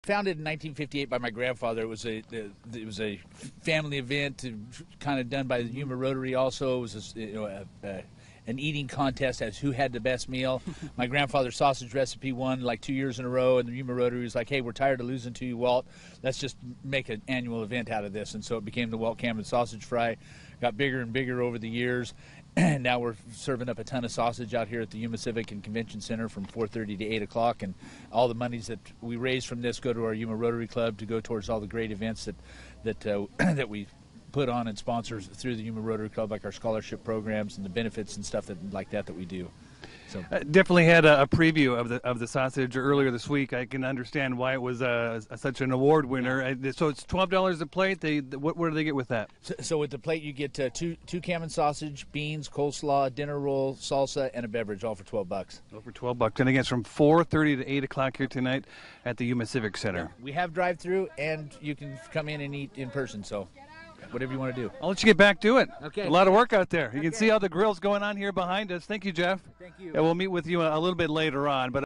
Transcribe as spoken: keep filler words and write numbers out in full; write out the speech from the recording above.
Founded in nineteen fifty-eight by my grandfather. It was a it was a family event, kind of done by the Yuma Rotary. Also, it was a, you know, a, a, an eating contest as who had the best meal. My grandfather's sausage recipe won like two years in a row, and the Yuma Rotary was like, "Hey, we're tired of losing to you, Walt. Let's just make an annual event out of this." And so it became the Walt Camden Sausage Fry. Got bigger and bigger over the years. And now we're serving up a ton of sausage out here at the Yuma Civic and Convention Center from four thirty to eight o'clock. And all the monies that we raise from this go to our Yuma Rotary Club to go towards all the great events that that uh, that we put on and sponsors through the Yuma Rotary Club, like our scholarship programs and the benefits and stuff that like that that we do. So uh, definitely had a, a preview of the of the sausage earlier this week. I can understand why it was uh, such an award winner. Uh, so it's twelve dollars a plate. They what, what do they get with that? So, so with the plate, you get uh, two two Camden sausage, beans, coleslaw, dinner roll, salsa, and a beverage, all for twelve bucks. All for twelve bucks. And again, it's from four thirty to eight o'clock here tonight at the Yuma Civic Center. We have drive-through, and you can come in and eat in person. So whatever you want to do. I'll let you get back to it. Okay. A lot of work out there. You Okay. can see how the grill's going on here behind us. Thank you, Jeff. Thank you. And we'll meet with you a, a little bit later on. But